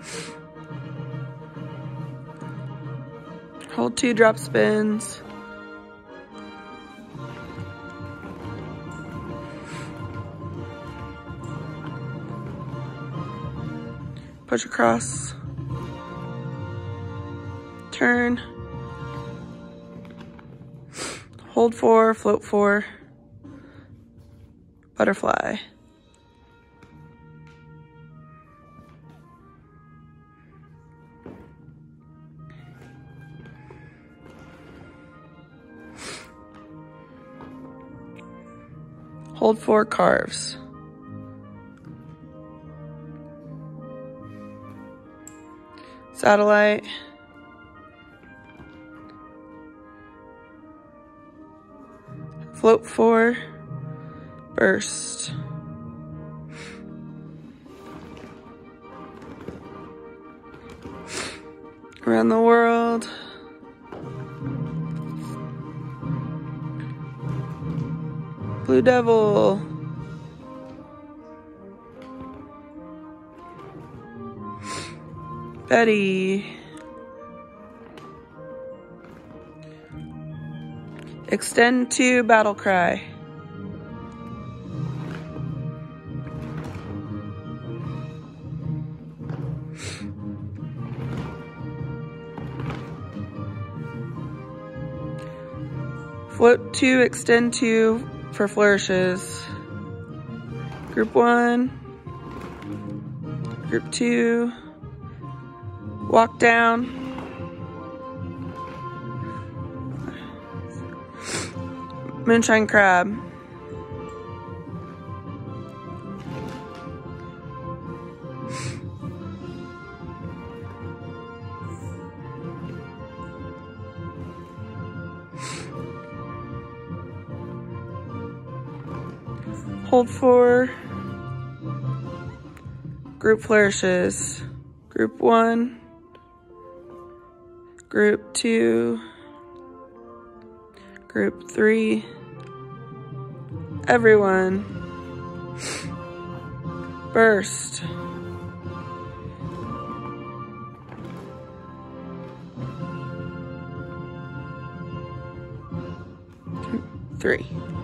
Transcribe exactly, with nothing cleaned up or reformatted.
Hold two drop spins. Push across. Turn. Hold four, float four. Butterfly. Hold four, carves. Satellite. Float four, burst. Around the world. Blue Devil. Betty. Extend to Battle Cry. Float two, extend two for flourishes. Group one. Group two. Walk down. Moonshine Crab. Hold four. Group flourishes. Group one. Group two. Group three. Everyone. Burst. Three.